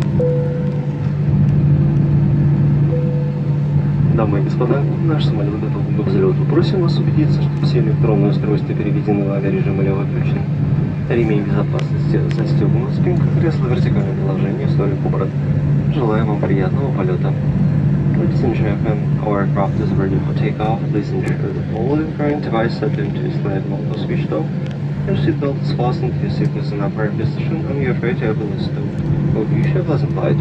Дамы и господа, наш самолет готов к взлету. Просим вас убедиться, что все электронные устройства переведены в авиарежим или выключены. Ремень безопасности застегнут, спинка кресла в вертикальном положении, столик убран. Желаем вам приятного полета. Ladies and gentlemen, our aircraft is ready for takeoff. Please ensure that all electronic devices set into display mode are switched off. Your seatbelt is fastened to your seat with an upright position, and you're free to open the door. We wish you a pleasant flight.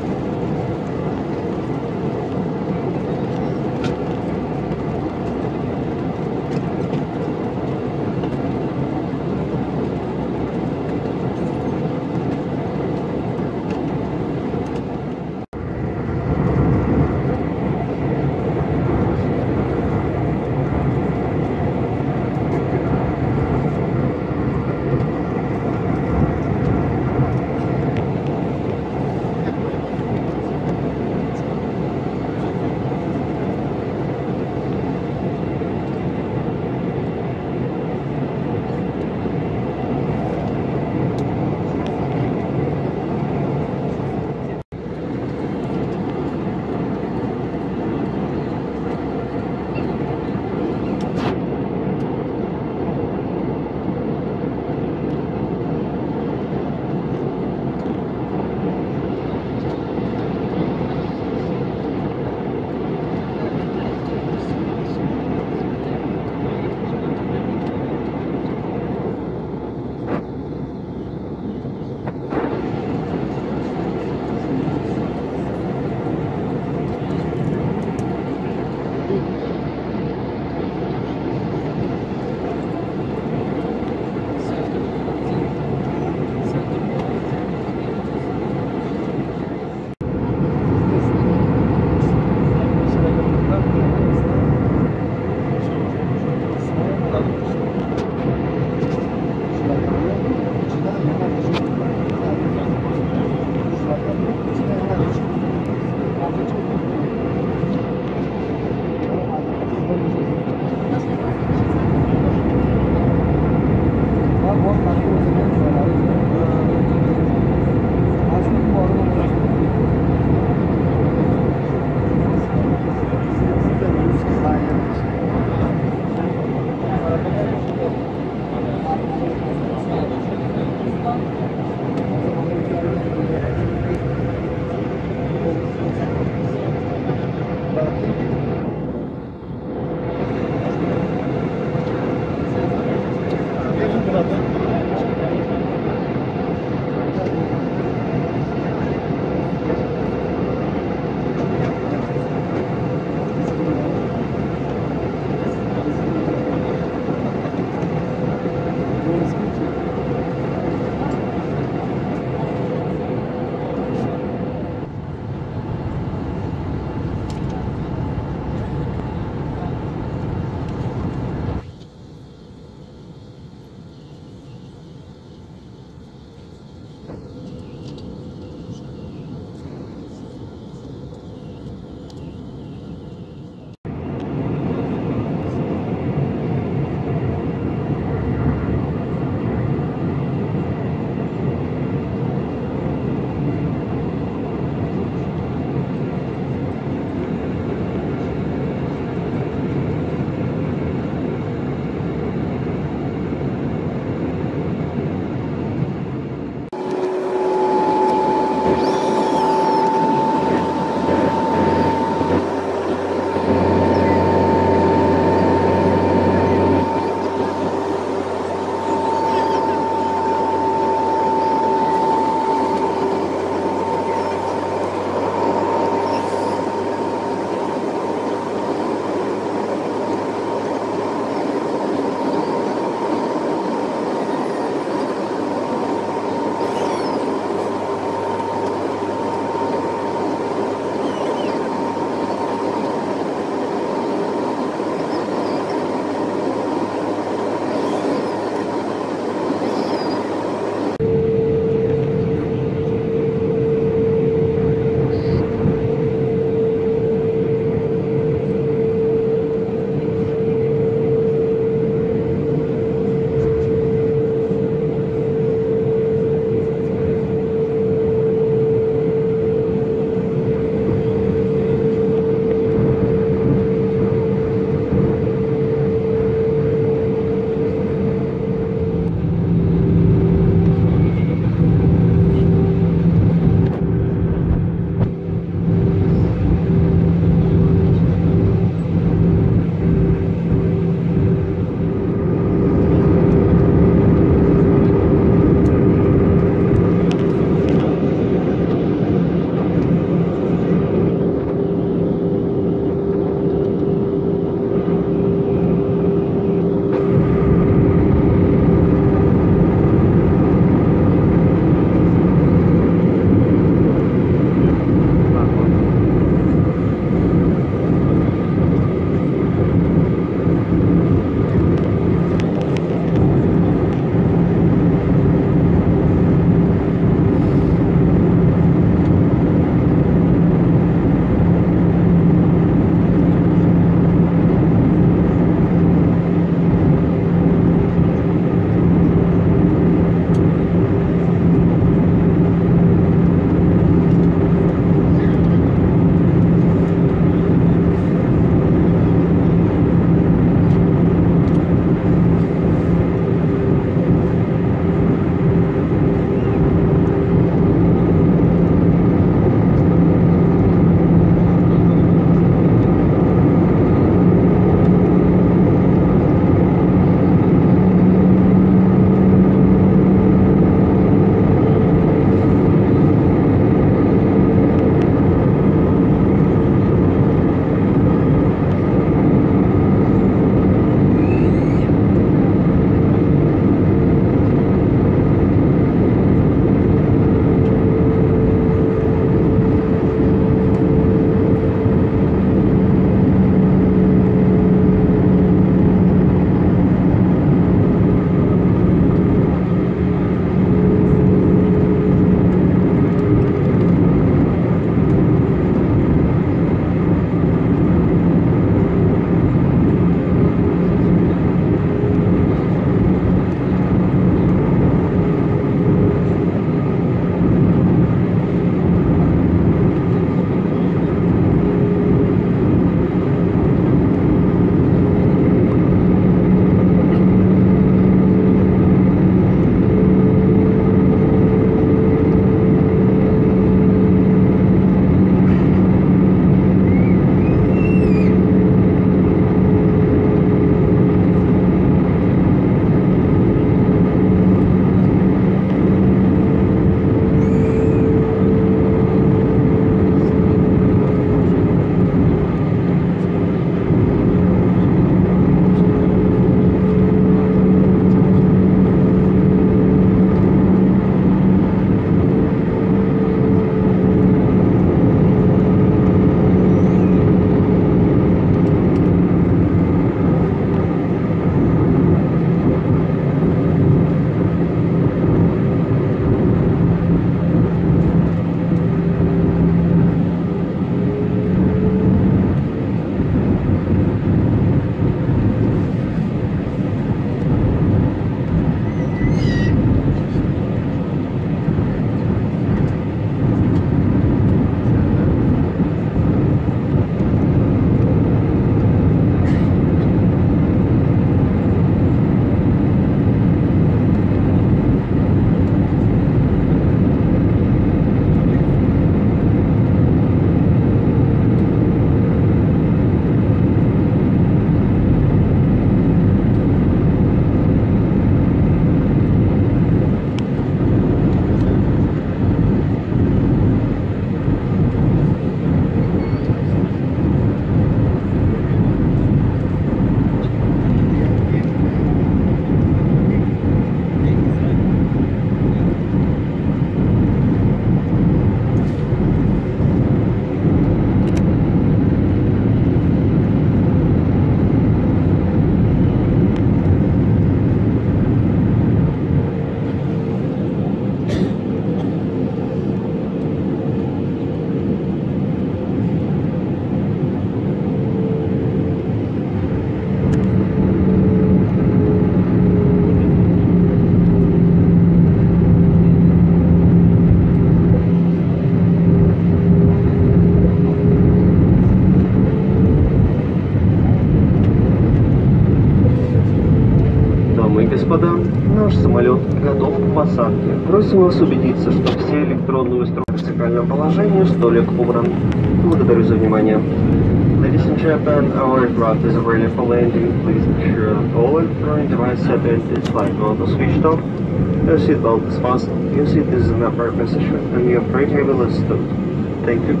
Наш самолет готов к посадке. Просим вас убедиться, что все электронные устройства в вертикальном положении, столик убран. Благодарю за внимание. Ladies and gentlemen, our aircraft is ready for landing. Please ensure that all electronic devices set in its flight mode are switched off. Your seatbelt is fastened, your seat is in the upright position, and your freight table is stowed. Thank you.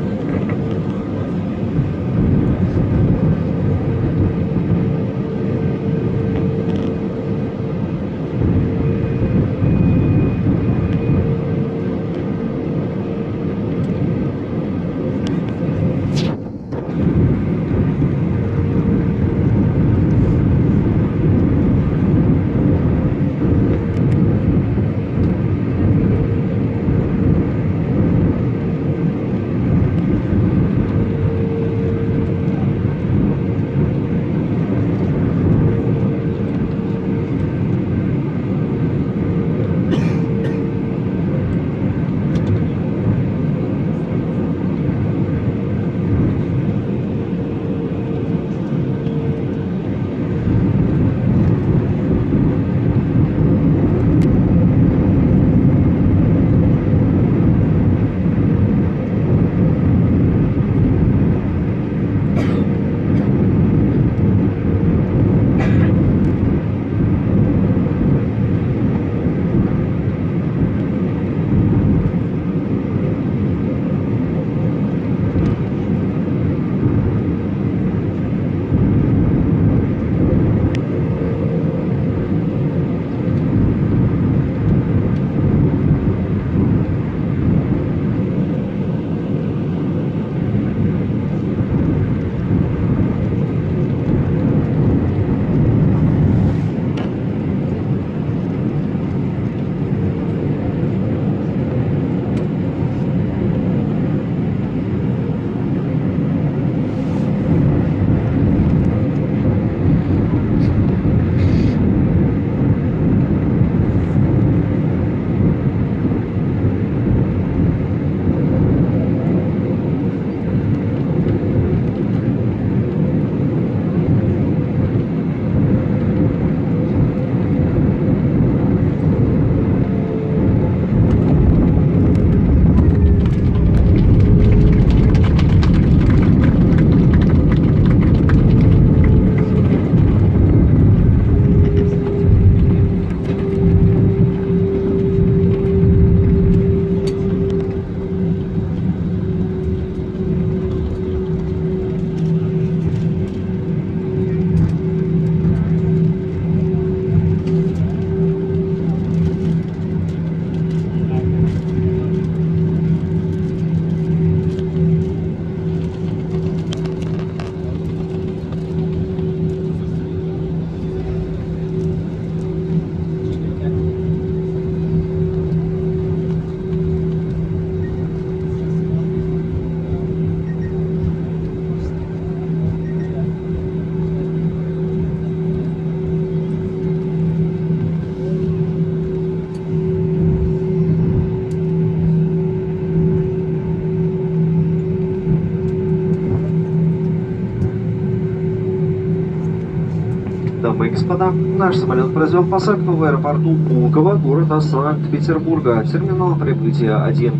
Дамы и господа, наш самолет произвел посадку в аэропорту Пулково, города Санкт-Петербурга, терминал прибытия 1.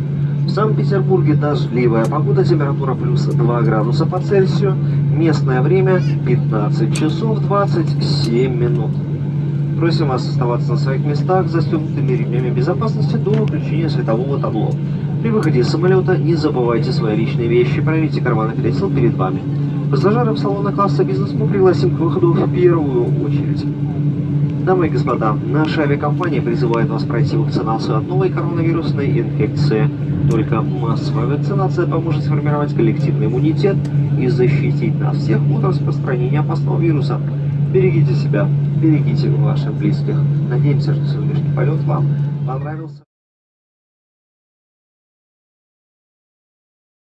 В Санкт-Петербурге дождливая погода, температура плюс 2 градуса по Цельсию, местное время 15 часов 27 минут. Просим вас оставаться на своих местах, застегнутыми ремнями безопасности до выключения светового табло. При выходе из самолета не забывайте свои личные вещи, проверьте карманы кресел перед вами. Пассажиров салона класса бизнес мы пригласим к выходу в первую очередь. Дамы и господа, наша авиакомпания призывает вас пройти вакцинацию от новой коронавирусной инфекции. Только массовая вакцинация поможет сформировать коллективный иммунитет и защитить нас всех от распространения опасного вируса. Берегите себя, берегите ваших близких. Надеемся, что сегодняшний полет вам понравился.